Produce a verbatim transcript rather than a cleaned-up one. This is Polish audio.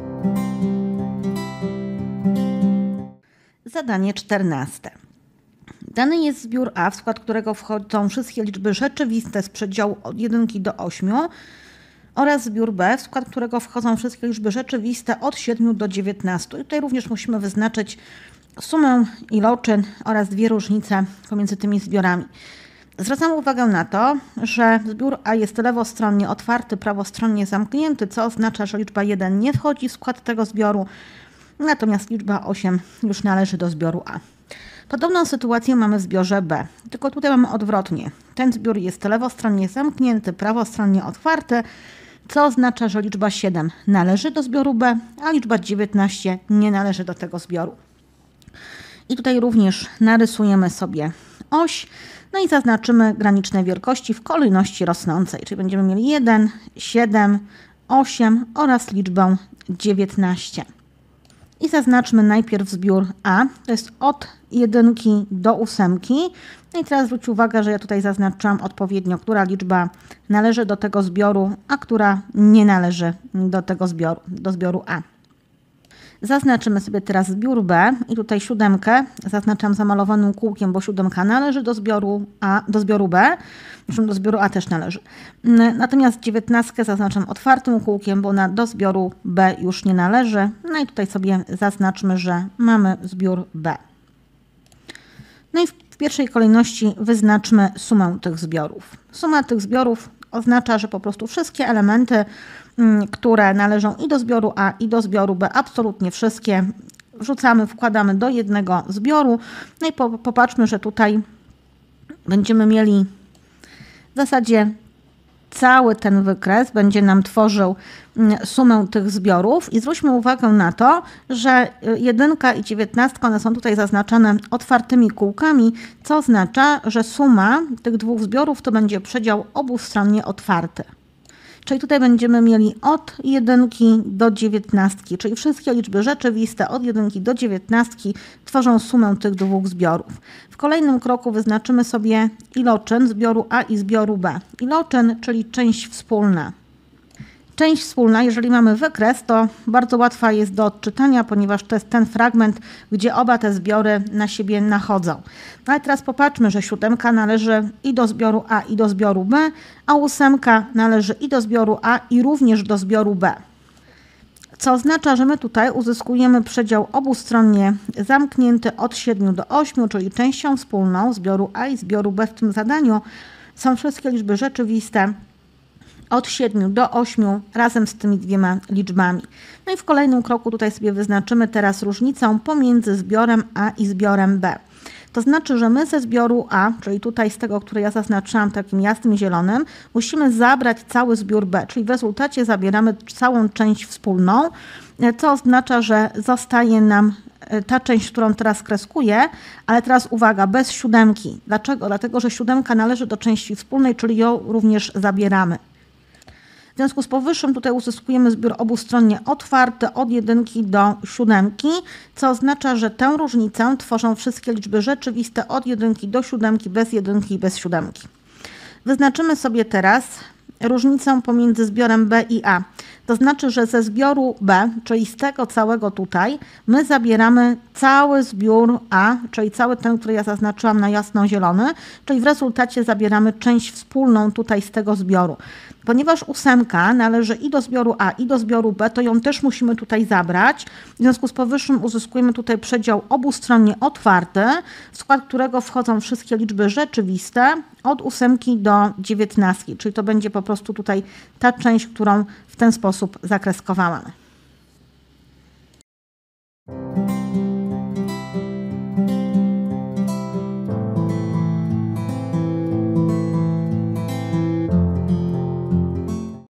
Zadanie czternaste. Dany jest zbiór A, w skład którego wchodzą wszystkie liczby rzeczywiste z przedziału od jedynki do ośmiu oraz zbiór B, w skład którego wchodzą wszystkie liczby rzeczywiste od siedmiu do dziewiętnastu. I tutaj również musimy wyznaczyć sumę iloczyn oraz dwie różnice pomiędzy tymi zbiorami. Zwracam uwagę na to, że zbiór A jest lewostronnie otwarty, prawostronnie zamknięty, co oznacza, że liczba jeden nie wchodzi w skład tego zbioru, natomiast liczba osiem już należy do zbioru A. Podobną sytuację mamy w zbiorze B, tylko tutaj mamy odwrotnie. Ten zbiór jest lewostronnie zamknięty, prawostronnie otwarty, co oznacza, że liczba siedem należy do zbioru B, a liczba dziewiętnaście nie należy do tego zbioru. I tutaj również narysujemy sobie oś, no i zaznaczymy graniczne wielkości w kolejności rosnącej, czyli będziemy mieli jeden, siedem, osiem oraz liczbę dziewiętnaście. I zaznaczmy najpierw zbiór A, to jest od jedynki do ósemki. No i teraz zwróć uwagę, że ja tutaj zaznaczyłam odpowiednio, która liczba należy do tego zbioru, a która nie należy do tego zbioru, do zbioru A. Zaznaczymy sobie teraz zbiór B i tutaj siódemkę zaznaczam zamalowanym kółkiem, bo siódemka należy do zbioru A, do zbioru B, zresztą do zbioru A też należy. Natomiast dziewiętnastkę zaznaczam otwartym kółkiem, bo ona do zbioru B już nie należy. No i tutaj sobie zaznaczmy, że mamy zbiór B. No i w pierwszej kolejności wyznaczmy sumę tych zbiorów. Suma tych zbiorów oznacza, że po prostu wszystkie elementy, które należą i do zbioru A, i do zbioru B, absolutnie wszystkie, wrzucamy, wkładamy do jednego zbioru. No i po, popatrzmy, że tutaj będziemy mieli w zasadzie cały ten wykres będzie nam tworzył sumę tych zbiorów i zwróćmy uwagę na to, że jedynka i dziewiętnastka, one są tutaj zaznaczone otwartymi kółkami, co oznacza, że suma tych dwóch zbiorów to będzie przedział obustronnie otwarty. Czyli tutaj będziemy mieli od jedynki do dziewiętnastki, czyli wszystkie liczby rzeczywiste od jedynki do dziewiętnastki tworzą sumę tych dwóch zbiorów. W kolejnym kroku wyznaczymy sobie iloczyn zbioru A i zbioru B. Iloczyn, czyli część wspólna. Część wspólna, jeżeli mamy wykres, to bardzo łatwa jest do odczytania, ponieważ to jest ten fragment, gdzie oba te zbiory na siebie nachodzą. No ale teraz popatrzmy, że siódemka należy i do zbioru A, i do zbioru B, a ósemka należy i do zbioru A, i również do zbioru B. Co oznacza, że my tutaj uzyskujemy przedział obustronnie zamknięty od siedmiu do ośmiu, czyli częścią wspólną zbioru A i zbioru B w tym zadaniu są wszystkie liczby rzeczywiste od siedmiu do ośmiu razem z tymi dwiema liczbami. No i w kolejnym kroku tutaj sobie wyznaczymy teraz różnicę pomiędzy zbiorem A i zbiorem B. To znaczy, że my ze zbioru A, czyli tutaj z tego, który ja zaznaczyłam takim jasnym zielonym, musimy zabrać cały zbiór B, czyli w rezultacie zabieramy całą część wspólną, co oznacza, że zostaje nam ta część, którą teraz kreskuję, ale teraz uwaga, bez siódemki. Dlaczego? Dlatego, że siódemka należy do części wspólnej, czyli ją również zabieramy. W związku z powyższym tutaj uzyskujemy zbiór obustronnie otwarty od jedynki do siódemki, co oznacza, że tę różnicę tworzą wszystkie liczby rzeczywiste od jedynki do siódemki, bez jedynki i bez siódemki. Wyznaczymy sobie teraz różnicę pomiędzy zbiorem B i A. To znaczy, że ze zbioru B, czyli z tego całego tutaj, my zabieramy cały zbiór A, czyli cały ten, który ja zaznaczyłam na jasno-zielony, czyli w rezultacie zabieramy część wspólną tutaj z tego zbioru. Ponieważ ósemka należy i do zbioru A, i do zbioru B, to ją też musimy tutaj zabrać. W związku z powyższym uzyskujemy tutaj przedział obustronnie otwarty, w skład którego wchodzą wszystkie liczby rzeczywiste od ósemki do dziewiętnastki, czyli to będzie po prostu tutaj ta część, którą w ten sposób zakreskowałam.